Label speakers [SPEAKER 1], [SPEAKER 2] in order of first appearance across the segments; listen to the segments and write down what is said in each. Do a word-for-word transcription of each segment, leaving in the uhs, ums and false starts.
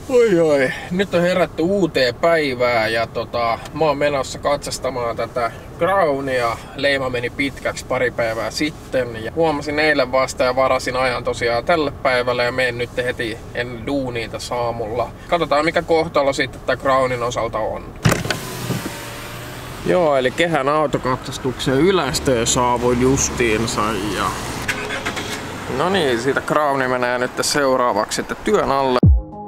[SPEAKER 1] Oi oi, nyt on herätty uuteen päivään ja tota, mä oon menossa katsastamaan tätä Crownia. Leima meni pitkäksi pari päivää sitten ja huomasin eilen vasta ja varasin ajan tosiaan tälle päivälle ja menen nyt heti ennen duunia tässä aamulla. Katsotaan mikä kohtalo sitten tää Crownin osalta on. Joo, eli Kehän autokatsastuksen ylästöön saavuin justiinsa ja... No niin, siitä Crowni menee nyt seuraavaksi sitten työn alle.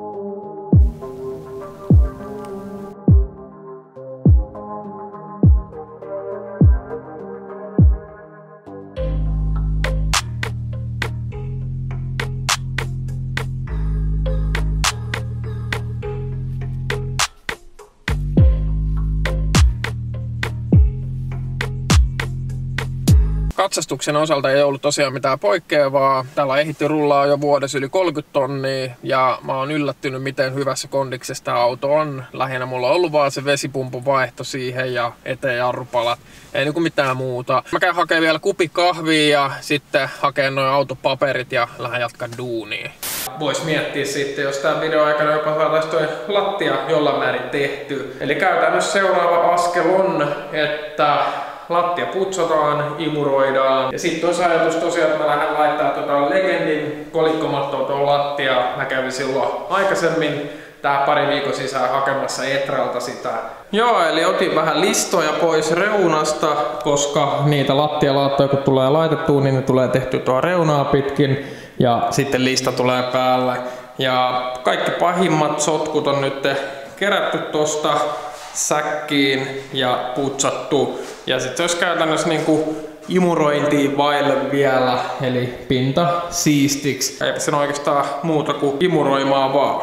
[SPEAKER 1] Katsastuksen osalta ei ollut tosiaan mitään poikkeavaa. Täällä on ehditty rullaa jo vuodessa yli kolmekymmentä tonnia ja mä oon yllättynyt miten hyvässä kondiksessa tää auto on. Lähinnä mulla on ollut vaan se vesipumpun vaihto siihen ja eteen jarrupalat. Ei niinku mitään muuta. Mä käyn hakemaan vielä kupi kahvia ja sitten hakeen noin autopaperit ja lähden jatkaa duunia. Vois miettiä sitten, jos tämän videon aikana jopa saataisiin toi lattia jollain määrin tehty. Eli käytännössä seuraava askel on, että lattia putsataan, imuroidaan. Ja sitten olisi ajatus tosiaan, että mä lähden laittaa tota Legendin kolikkomattoa tuon lattia. Mä kävin silloin aikaisemmin tää pari viikon sisään hakemassa Etralta sitä. Joo, eli otin vähän listoja pois reunasta, koska niitä lattialaattoja kun tulee laitettua, niin ne tulee tehty tuo reunaa pitkin. Ja sitten lista tulee päälle. Ja kaikki pahimmat sotkut on nyt kerätty tosta säkkiin ja putsattu. Ja sitten olisi käytännössä niinku imurointiin vaille vielä, eli pinta siistiksi. Ei sen oikeastaan muuta kuin imuroimaan vaan.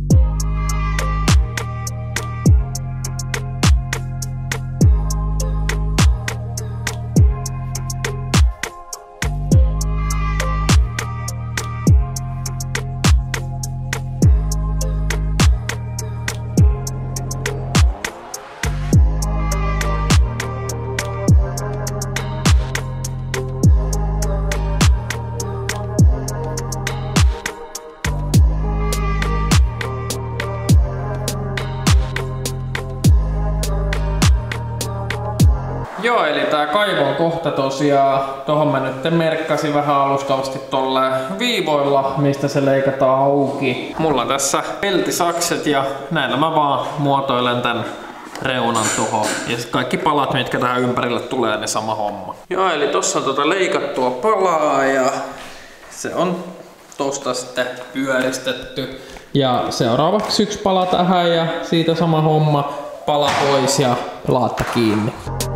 [SPEAKER 1] Joo, eli tää kaivon kohta tosiaan, tohon mä nyt merkkasin vähän alustavasti tolle viivoilla, mistä se leikataan auki. Mulla on tässä peltisakset ja näillä mä vaan muotoilen tän reunan tuohon. Ja sit kaikki palat, mitkä tähän ympärille tulee, niin sama homma. Joo, eli tossa on tota leikattua palaa ja se on tosta sitten pyöristetty. Ja seuraavaksi yksi pala tähän ja siitä sama homma, pala pois ja laatta kiinni.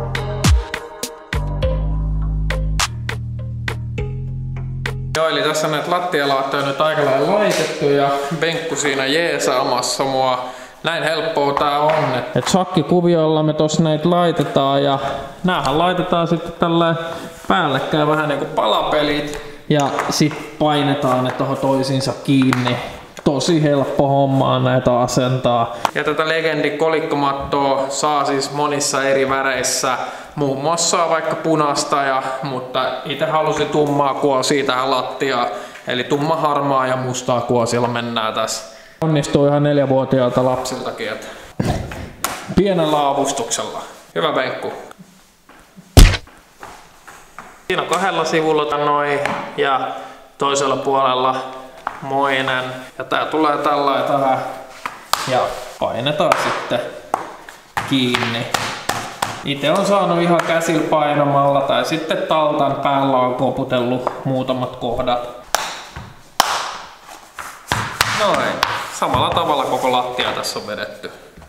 [SPEAKER 1] Joo, eli tässä on näitä lattialaattoja nyt aika lailla laitettu ja Benkku siinä jeesaamassa mua. Näin helppoa tää on. Et shakkikuviolla me tossa näitä laitetaan ja näähän laitetaan sitten tälleen päällekkäin vähän niinku palapelit. Ja sit painetaan ne tohon toisiinsa kiinni. Tosi helppo hommaa näitä asentaa. Ja tätä Legendin kolikkomattoa saa siis monissa eri väreissä. Muun muassa vaikka punaista, ja, mutta itse halusin tummaa kuosia tähän lattiaan. Eli tumma harmaa ja mustaa kuosilla mennään tässä. Onnistuu ihan neljävuotiaalta lapsiltakin. Että pienellä avustuksella. Hyvä Benkku. Siinä on kahdella sivulla noin ja toisella puolella moinen. Ja tää tulee tällä tähän ja painetaan sitten kiinni. Itse on saanut ihan käsillä painamalla tai sitten taltan päällä on koputellut muutamat kohdat. Noin. Samalla tavalla koko lattia tässä on vedetty.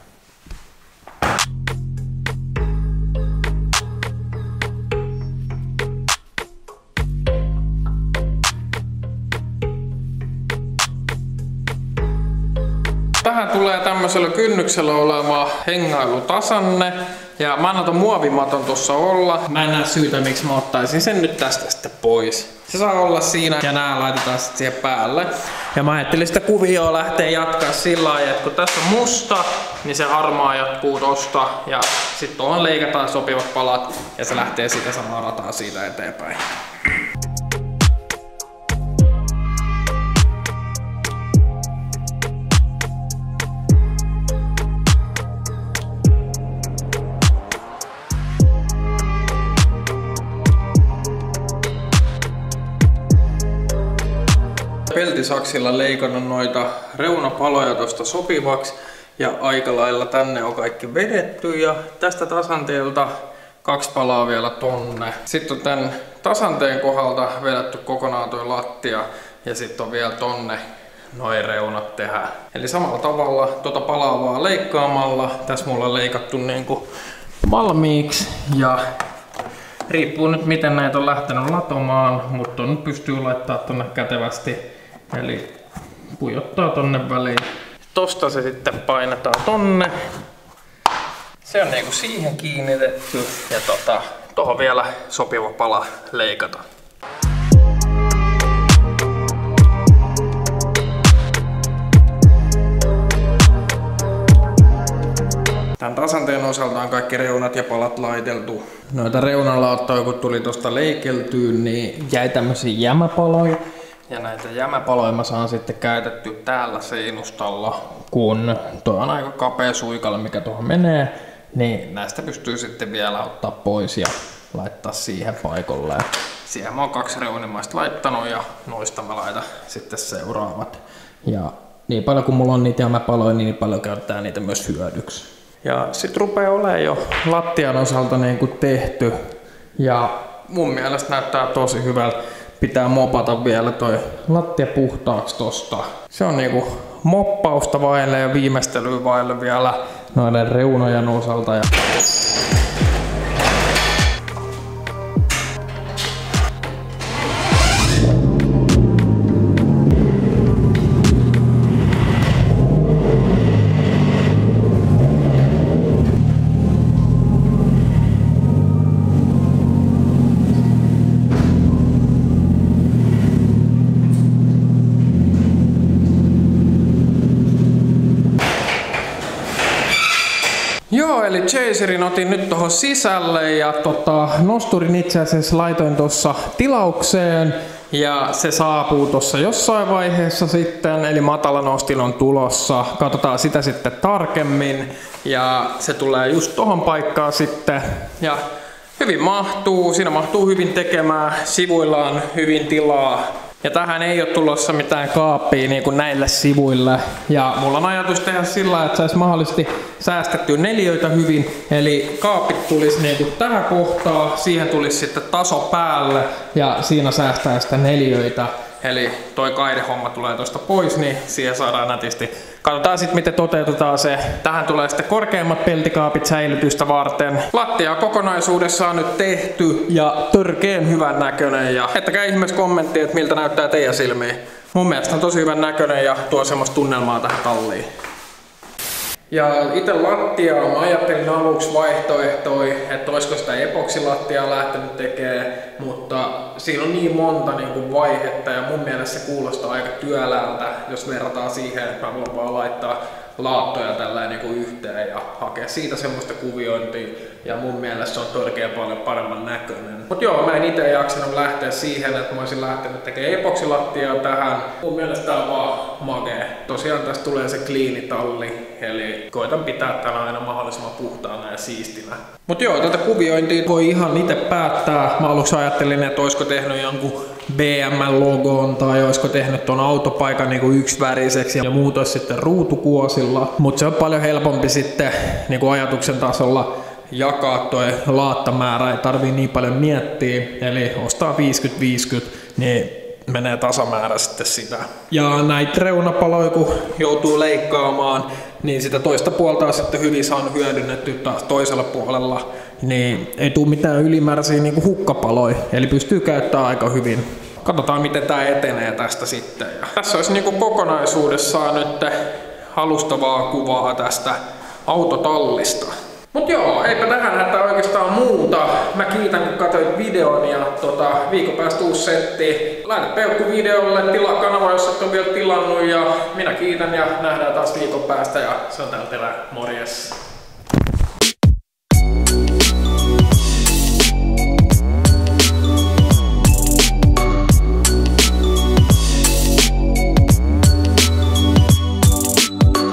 [SPEAKER 1] Tähän tulee tämmöisellä kynnyksellä oleva hengailutasanne. Ja mä annan ton muovimaton tuossa olla. Mä en näe syytä miksi mä ottaisin sen nyt tästä sitten pois. Se saa olla siinä ja nää laitetaan sitten siihen päälle. Ja mä ajattelin sitä kuvioa lähteä jatkaa sillä lailla, että kun tässä on musta, niin se harmaa jatkuu tosta. Ja sit tuohon leikataan sopivat palat ja se lähtee sitä samaa rataa siitä eteenpäin. metelisaksilla leikannut noita reunapaloja tosta sopivaksi ja aika lailla tänne on kaikki vedetty ja tästä tasanteelta kaksi palaa vielä tonne. Sitten on tän tasanteen kohdalta vedetty kokonaan toi lattia ja sitten on vielä tonne noin reunat tehdään. Eli samalla tavalla tuota palaa vaan leikkaamalla. Tässä mulla on leikattu niinku valmiiksi ja riippuu nyt miten näitä on lähtenyt latomaan, mutta nyt pystyy laittaa tonne kätevästi. Eli pujottaa tonne väliin. Tosta se sitten painetaan tonne. Se on niinku siihen kiinnitetty ja tota, tohon vielä sopiva pala leikata. Tän tasanteen osalta on kaikki reunat ja palat laiteltu. Noita reunalauttoja kun tuli tosta leikeltyyn, niin jäi tämmösiä jämäpaloja. Ja näitä jämäpaloja mä saan sitten käytetty täällä seinustalla, kun tuo on aika kapea suikalle mikä tuohon menee. Niin näistä pystyy sitten vielä ottaa pois ja laittaa siihen paikalleen. Siihen mä oon kaksi reunimaista laittanut ja noista mä laitan sitten seuraavat. Ja niin paljon kun mulla on niitä jämäpaloja, niin paljon käytetään niitä myös hyödyksi. Ja sit rupeaa olemaan jo lattian osalta niin kuin tehty. Ja mun mielestä näyttää tosi hyvältä. Pitää mopata vielä toi lattia puhtaaksi tosta. Se on niinku moppausta vaille ja viimeistelyä vaille vielä noiden reunojen osalta. Ja joo, eli chaserin otin nyt tohon sisälle ja tota, nosturin itse asiassa laitoin tuossa tilaukseen ja se saapuu tuossa jossain vaiheessa sitten, eli matala nostin on tulossa. Katsotaan sitä sitten tarkemmin ja se tulee just tohon paikkaan sitten ja hyvin mahtuu, siinä mahtuu hyvin tekemään, sivuilla on hyvin tilaa. Ja tähän ei ole tulossa mitään kaappia niin kuin näille sivuille. Ja mulla on ajatus tehdä sillä, että saisi mahdollisesti säästettyä neliöitä hyvin. Eli kaapit tulisi niin kuin tähän kohtaan, siihen tulisi sitten taso päälle ja siinä säästää sitä neliöitä. Eli toi kaidehomma tulee tosta pois, niin siihen saadaan nätisti. Katsotaan sitten miten toteutetaan se. Tähän tulee sitten korkeammat peltikaapit säilytystä varten. Lattia kokonaisuudessaan on nyt tehty ja törkeen hyvän näköinen. Ja jättäkää ihmeessä kommenttia, että miltä näyttää teidän silmiin. Mun mielestä on tosi hyvän näköinen ja tuo semmoista tunnelmaa tähän talliin. Ja itse lattiaa mä ajattelin aluksi vaihtoehtoja, että olisiko sitä epoksilattiaa lähtenyt tekemään, mutta siinä on niin monta niin kuin vaihetta ja mun mielestä se kuulostaa aika työläältä, jos verrataan siihen, että mä voin vaan laittaa laattoja tällä niin kuin yhteen ja hakea siitä semmoista kuviointia ja mun mielestä se on todella paljon paremman näköinen. Mut joo, mä en ite jaksanut lähteä siihen, että mä olisin lähtenyt tekemään epoksilattiaa tähän. Mun mielestä tää on vaan magee. Tosiaan tästä tulee se kliinitalli, eli koitan pitää tän aina mahdollisimman puhtaana ja siistinä. Mut joo, tätä kuviointia voi ihan itse päättää. Mä aluksi ajattelin, että olisiko tehnyt jonkun B M W-logon tai olisiko tehnyt ton autopaikan niinku yksiväriseksi ja muut olisi sitten ruutukuosilla. Mutta se on paljon helpompi sitten niinku ajatuksen tasolla jakaa toi laattamäärä, ei tarvii niin paljon miettiä. Eli ostaa viisikymmentä viisikymmentä, niin menee tasamäärä sitten sitä. Ja näitä reunapaloja kun joutuu leikkaamaan, niin sitä toista puolta on sitten hyvin saanut hyödynnetty taas toisella puolella. Niin ei tule mitään ylimääräisiä niinku hukkapaloja, eli pystyy käyttämään aika hyvin. Katsotaan miten tää etenee tästä sitten. Ja tässä olisi niinku kokonaisuudessaan nyt alustavaa kuvaa tästä autotallista. Mut joo, eipä tähän hätää oikeastaan muuta. Mä kiitän kun katsoit videon ja tota, viikon päästä uusi setti. Laita peukku videolle, tilaa kanava, jos et ole vielä tilannut ja minä kiitän ja nähdään taas viikon päästä ja se on täällä morjes.